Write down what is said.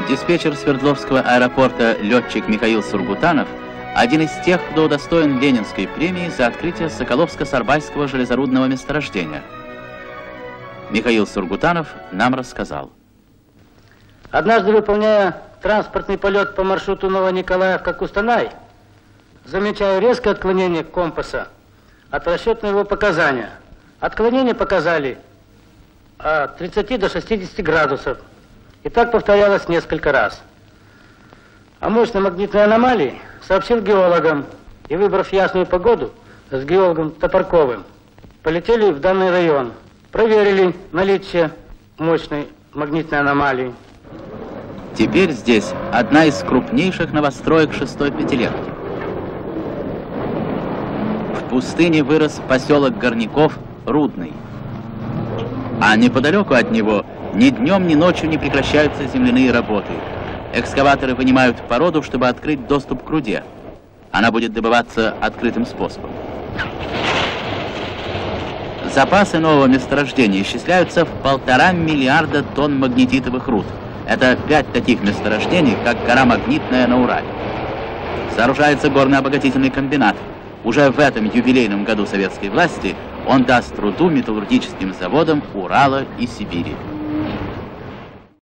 Диспетчер Свердловского аэропорта летчик Михаил Сургутанов один из тех, кто удостоен Ленинской премии за открытие Соколовско-Сарбайского железорудного месторождения. Михаил Сургутанов нам рассказал. Однажды, выполняя транспортный полет по маршруту Новониколаевка-Кустанай, замечаю резкое отклонение компаса от расчетного его показания. Отклонение показали от 30 до 60 градусов. И так повторялось несколько раз. О мощной магнитной аномалии сообщил геологам. И, выбрав ясную погоду, с геологом Топорковым полетели в данный район. Проверили наличие мощной магнитной аномалии. Теперь здесь одна из крупнейших новостроек шестой пятилетки. В пустыне вырос поселок Горняков Рудный. А неподалеку от него ни днем, ни ночью не прекращаются земляные работы. Экскаваторы вынимают породу, чтобы открыть доступ к руде. Она будет добываться открытым способом. Запасы нового месторождения исчисляются в 1,5 миллиарда тонн магнетитовых руд. Это 5 таких месторождений, как гора Магнитная на Урале. Сооружается горно-обогатительный комбинат. Уже в этом юбилейном году советской власти он даст труду металлургическим заводам Урала и Сибири.